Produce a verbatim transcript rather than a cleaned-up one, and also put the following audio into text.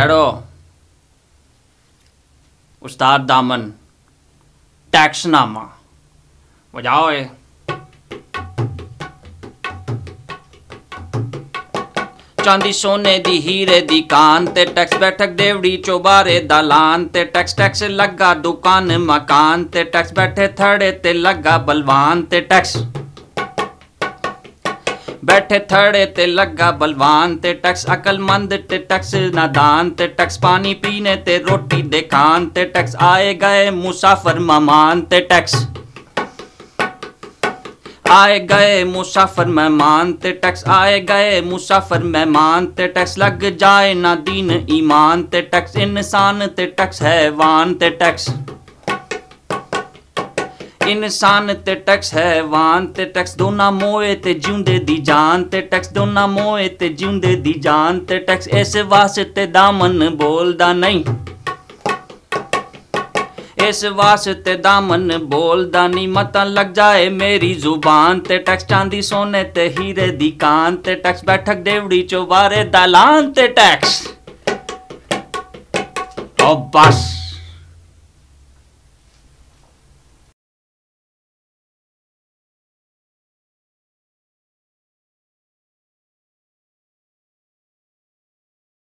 भैड़ो उस्ताद दामन टैक्सनामा बजाओ। ए चांदी सोने दी हीरे दी कान ते टैक्स बैठक देवड़ी चौबारे दालान ते टैक्स टैक्स लगा दुकान मकान ते टैक्स बैठे थड़े ते लगा बलवान ते टैक्स बैठे थड़े ते लगा बलवान ते टैक्स अकलमंद ते टैक्स नादान ते टैक्स पानी पीने ते रोटी दे खान ते टैक्स आए गए मुसाफिर मेहमान ते टैक्स आए गए मुसाफिर मेहमान ते टैक्स आए गए मुसाफिर मेहमान ते टैक्स लग जाए ना दीन ईमान ते टैक्स इंसान ते टैक्स हैवान ते टैक्स इंसान ते टैक्स हैवान ते टैक्स दोना मोए ते जिउंदे दी जान ते टैक्स दोना मोए ते जिउंदे दी जान ते टैक्स इस वास्ते दामन बोलदा नहीं इस वास्ते दामन बोलदा नहीं मता लग जाए मेरी जुबान ते टैक्स चांदी सोने ते हीरे दी कान ते टैक्स बैठक देवड़ी चौबारे दालान ते टैक्स। ओ बस।